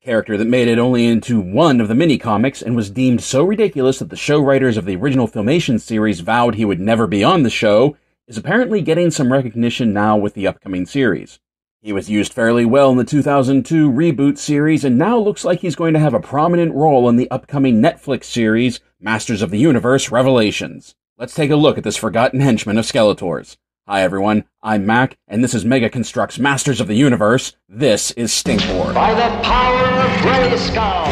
character that made it only into one of the mini-comics and was deemed so ridiculous that the show writers of the original Filmation series vowed he would never be on the show, is apparently getting some recognition now with the upcoming series. He was used fairly well in the 2002 reboot series, and now looks like he's going to have a prominent role in the upcoming Netflix series, Masters of the Universe Revelations. Let's take a look at this forgotten henchman of Skeletors. Hi everyone, I'm Mac, and this is Mega Construct's Masters of the Universe. This is Stinkor. By the power of Grayskull!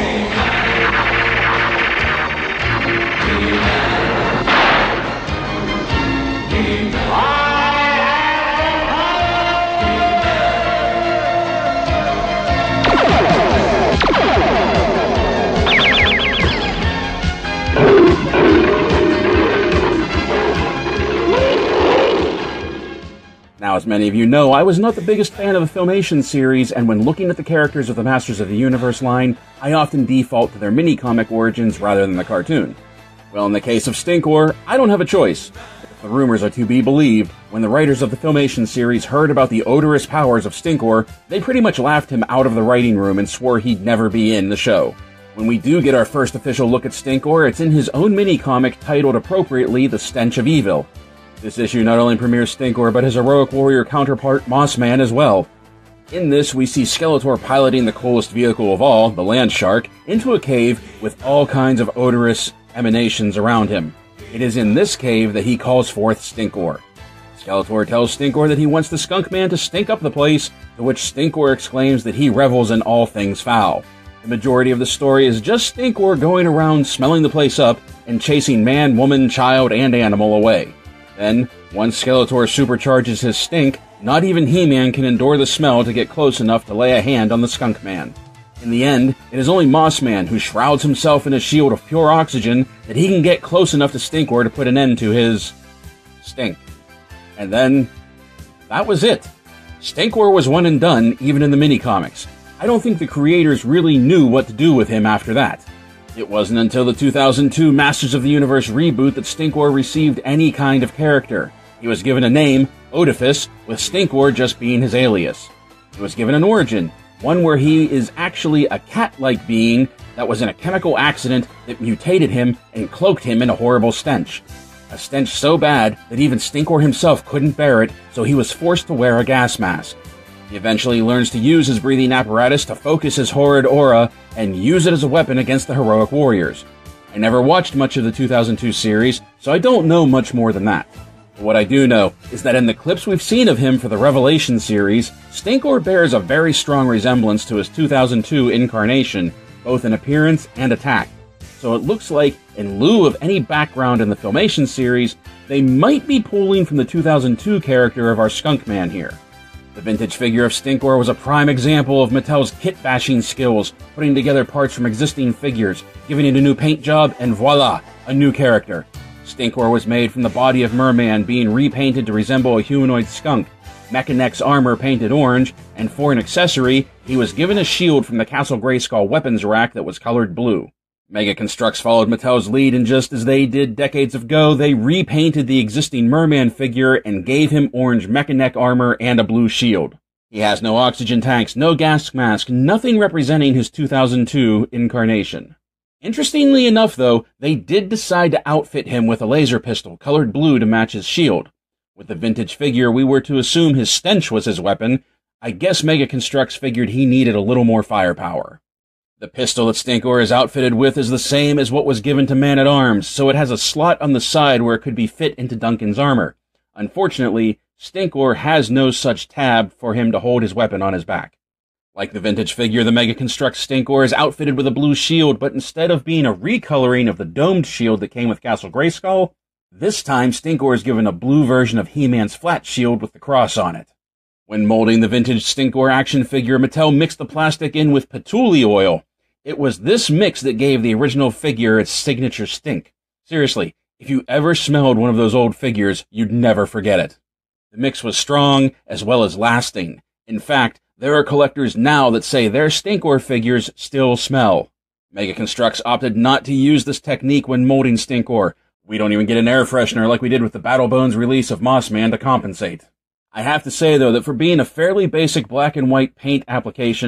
Now, as many of you know, I was not the biggest fan of the Filmation series, and when looking at the characters of the Masters of the Universe line, I often default to their mini-comic origins rather than the cartoon. Well, in the case of Stinkor, I don't have a choice. If the rumors are to be believed, when the writers of the Filmation series heard about the odorous powers of Stinkor, they pretty much laughed him out of the writing room and swore he'd never be in the show. When we do get our first official look at Stinkor, it's in his own mini-comic titled appropriately The Stench of Evil. This issue not only premieres Stinkor, but his heroic warrior counterpart, Mossman, as well. In this, we see Skeletor piloting the coolest vehicle of all, the Land Shark, into a cave with all kinds of odorous emanations around him. It is in this cave that he calls forth Stinkor. Skeletor tells Stinkor that he wants the Skunk Man to stink up the place, to which Stinkor exclaims that he revels in all things foul. The majority of the story is just Stinkor going around smelling the place up and chasing man, woman, child, and animal away. Then, once Skeletor supercharges his stink, not even He-Man can endure the smell to get close enough to lay a hand on the Skunk Man. In the end, it is only Mossman who shrouds himself in a shield of pure oxygen that he can get close enough to Stinkor to put an end to his stink. And then, that was it. Stinkor was one and done, even in the mini-comics. I don't think the creators really knew what to do with him after that. It wasn't until the 2002 Masters of the Universe reboot that Stinkor received any kind of character. He was given a name, Oedipus, with Stinkor just being his alias. He was given an origin, one where he is actually a cat-like being that was in a chemical accident that mutated him and cloaked him in a horrible stench. A stench so bad that even Stinkor himself couldn't bear it, so he was forced to wear a gas mask. He eventually learns to use his breathing apparatus to focus his horrid aura and use it as a weapon against the heroic warriors. I never watched much of the 2002 series, so I don't know much more than that. But what I do know is that in the clips we've seen of him for the Revelation series, Stinkor bears a very strong resemblance to his 2002 incarnation, both in appearance and attack. So it looks like, in lieu of any background in the Filmation series, they might be pulling from the 2002 character of our Skunk Man here. The vintage figure of Stinkor was a prime example of Mattel's kit-bashing skills, putting together parts from existing figures, giving it a new paint job, and voila, a new character. Stinkor was made from the body of Merman being repainted to resemble a humanoid skunk, Mechanek's armor painted orange, and for an accessory, he was given a shield from the Castle Grayskull weapons rack that was colored blue. Mega Construx followed Mattel's lead, and just as they did decades ago, they repainted the existing Merman figure and gave him orange Mechanek armor and a blue shield. He has no oxygen tanks, no gas mask, nothing representing his 2002 incarnation. Interestingly enough, though, they did decide to outfit him with a laser pistol colored blue to match his shield. With the vintage figure, we were to assume his stench was his weapon. I guess Mega Construx figured he needed a little more firepower. The pistol that Stinkor is outfitted with is the same as what was given to Man-at-Arms, so it has a slot on the side where it could be fit into Duncan's armor. Unfortunately, Stinkor has no such tab for him to hold his weapon on his back. Like the vintage figure, the Mega Construx Stinkor is outfitted with a blue shield, but instead of being a recoloring of the domed shield that came with Castle Grayskull, this time Stinkor is given a blue version of He-Man's flat shield with the cross on it. When molding the vintage Stinkor action figure, Mattel mixed the plastic in with patchouli oil. It was this mix that gave the original figure its signature stink. Seriously, if you ever smelled one of those old figures, you'd never forget it. The mix was strong, as well as lasting. In fact, there are collectors now that say their Stinkor figures still smell. Mega Construx opted not to use this technique when molding Stinkor. We don't even get an air freshener like we did with the Battlebones release of Mossman to compensate. I have to say, though, that for being a fairly basic black and white paint application,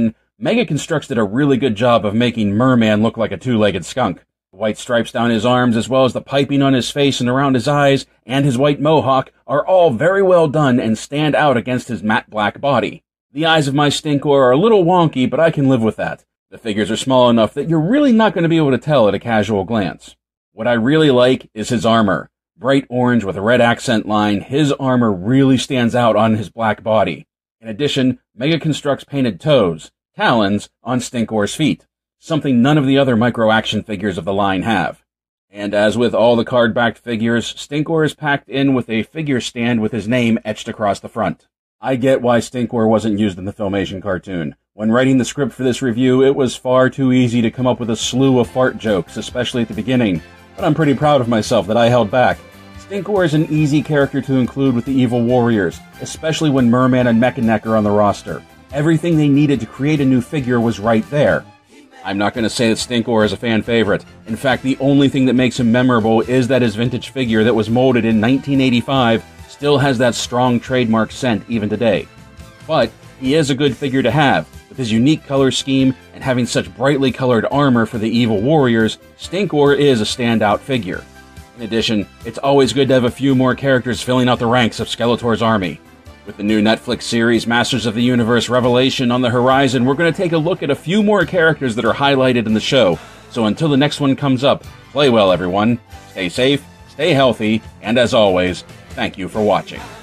Mega Construx did a really good job of making Merman look like a two-legged skunk. The white stripes down his arms, as well as the piping on his face and around his eyes, and his white mohawk, are all very well done and stand out against his matte black body. The eyes of my Stinkor are a little wonky, but I can live with that. The figures are small enough that you're really not going to be able to tell at a casual glance. What I really like is his armor. Bright orange with a red accent line, his armor really stands out on his black body. In addition, Mega Construx painted toes, talons, on Stinkor's feet, something none of the other micro-action figures of the line have. And as with all the card-backed figures, Stinkor is packed in with a figure stand with his name etched across the front. I get why Stinkor wasn't used in the Filmation cartoon. When writing the script for this review, it was far too easy to come up with a slew of fart jokes, especially at the beginning. But I'm pretty proud of myself that I held back. Stinkor is an easy character to include with the Evil Warriors, especially when Merman and Mekaneck are on the roster. Everything they needed to create a new figure was right there. I'm not going to say that Stinkor is a fan favorite. In fact, the only thing that makes him memorable is that his vintage figure that was molded in 1985 still has that strong trademark scent even today. But he is a good figure to have. With his unique color scheme and having such brightly colored armor for the Evil Warriors, Stinkor is a standout figure. In addition, it's always good to have a few more characters filling out the ranks of Skeletor's army. With the new Netflix series Masters of the Universe Revelation on the horizon, we're going to take a look at a few more characters that are highlighted in the show. So until the next one comes up, play well everyone, stay safe, stay healthy, and as always, thank you for watching.